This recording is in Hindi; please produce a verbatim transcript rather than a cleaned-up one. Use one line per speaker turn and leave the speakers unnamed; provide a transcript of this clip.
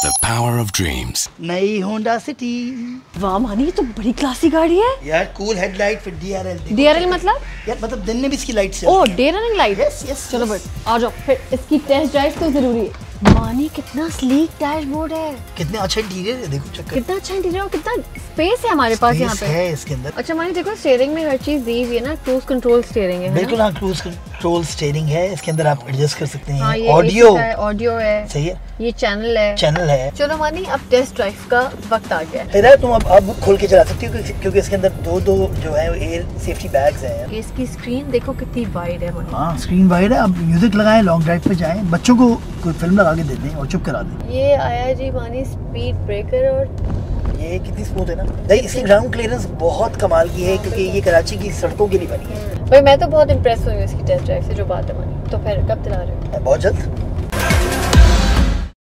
The power of dreams.
नई होंडा सिटी।
वाह मानी, ये तो बड़ी क्लासी गाड़ी है
यार कूल हेडलाइट फिर डीआरएल।
डीआरएल मतलब?
यार मतलब दिन में भी इसकी लाइट से।
Oh day running light.
Yes yes.
चलो बट आ जाओ फिर, इसकी टेस्ट ड्राइव तो जरूरी है। मानी कितना स्लीक डैशबोर्ड है,
कितने अच्छा इंटीरियर है, देखो चक्कर
कितना अच्छा इंटीरियर और कितना स्पेस है हमारे पास यहाँ पे
है इसके अंदर।
अच्छा मानी देखो, स्टीयरिंग में हर चीज दी हुई है ना, क्रूज कंट्रोल स्टीयरिंग है।
बिल्कुल हाँ, क्रूज कंट्रोल स्टीयरिंग है, इसके अंदर आप एडजस्ट कर सकते
हाँ,
हैं। ऑडियो
ऑडियो है,
सही है,
ये चैनल है
चैनल है।
चलो मानी अब टेस्ट ड्राइव का वक्त आ गया है।
इधर तुम अब अब खोल के चला सकती हो क्योंकि क्योंकि इसके अंदर दो दो जो है एयर सेफ्टी बैग्स हैं।
इसकी स्क्रीन देखो कितनी वाइड है मानी।
हाँ स्क्रीन वाइड है। अब म्यूजिक लगाएं, लॉन्ग ड्राइव पे जाएं, बच्चों को कोई फिल्म लगा के दे दें और चुप करा दें।
ये आया जी मानी स्पीड ब्रेकर, और
ये कितनी स्मूथ है ना। नहीं, इसकी ग्राउंड क्लियरेंस बहुत कमाल की है क्योंकि ये कराची की सड़कों के लिए बनी है।
भाई मैं तो बहुत इम्प्रेस हुई हूँ इसकी टेस्ट ड्राइव से, जो बात है मानी। तो फिर कब चला रहे हो?
बहुत जल्द।